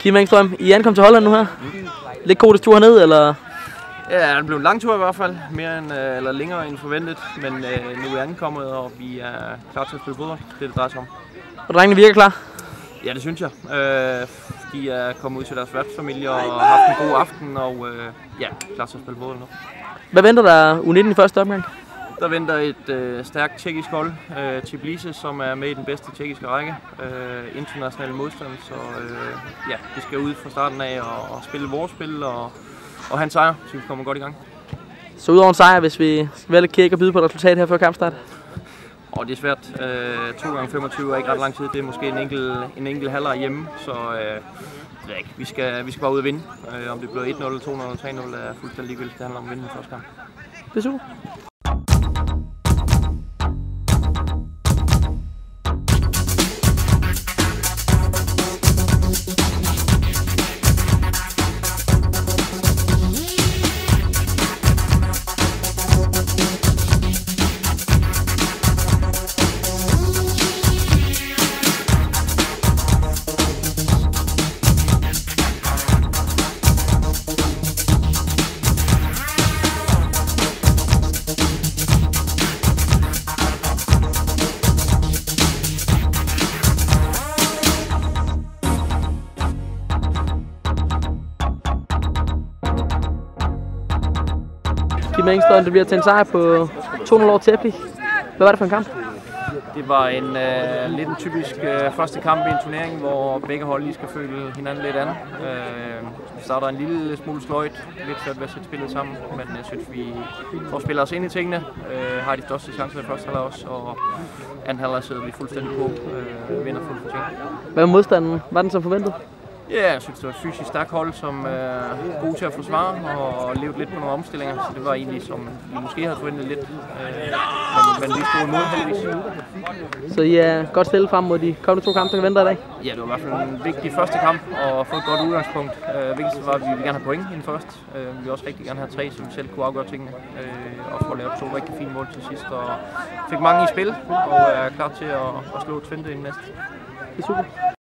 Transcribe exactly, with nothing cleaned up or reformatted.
Kim Engstrøm, I ankom til Holland nu her. Mm. Lidt kodets tur herned, eller? Ja, det blev en lang tur i hvert fald. Mere end, eller længere end forventet. Men øh, nu er vi ankommet, og vi er klar til at spille fodbold. Det er det drejer sig om. Og drengene virker klar? Ja, det synes jeg. Øh, de er kommet ud til deres værtsfamilie og har haft en god aften, og øh, ja, klar til at spille fodbold nu. Hvad venter der U nitten i første omgang? Der venter et øh, stærkt tjekkisk hold, øh, Tbilisi, som er med i den bedste tjekkiske række. Øh, internationale modstand, så øh, ja, vi skal ud fra starten af og, og spille vores spil og, og have en sejr, så vi kommer godt i gang. Så udover en sejr, hvis vi skal være lidt kæk og byde på et resultat her før kampstart? Og det er svært. Øh, to gange femogtyve er ikke ret lang tid. Det er måske en enkelt, en enkelt halvleg hjemme, så øh, det er ikke. Vi skal, vi skal bare ud og vinde. Øh, om det bliver et nul, to nul eller tre nul er fuldstændig ligegyldigt. Det handler om at vinde den første kamp. Det er super. Kim Engstrøm, det bliver til en sejr på to nul over Tepli. Hvad var det for en kamp? Det var en øh, lidt en typisk øh, første kamp i en turnering, hvor begge hold lige skal føle hinanden lidt an. Øh, vi starter en lille smule sløjt, lidt svært ved at sætte spillet sammen, men jeg synes, vi får spillet os ind i tingene. Øh, har de største chancer i første halvleg også, og anden halvleg sidder vi fuldstændig på, øh, vinder fuldt fortjent. Hvad var modstanden? Var den som forventet? Ja, jeg synes, det var et fysisk stærkt hold, som er god til at forsvare og levede lidt på nogle omstillinger. Så det var egentlig, som vi måske havde forventet lidt, øh, men, men vi stod imod heldigvis. Så I er godt stillet frem mod de kommende to kampe, der venter i dag? Ja, det var i hvert fald en vigtig første kamp og få et godt udgangspunkt. Øh, vigtigst var, at vi ville gerne have point inden først. Øh, vi ville også rigtig gerne have tre, så vi selv kunne afgøre tingene. Øh, og få lavet to rigtig fine mål til sidst. Og fik mange i spil og er klar til at, at slå Twente i den næste. Det er super.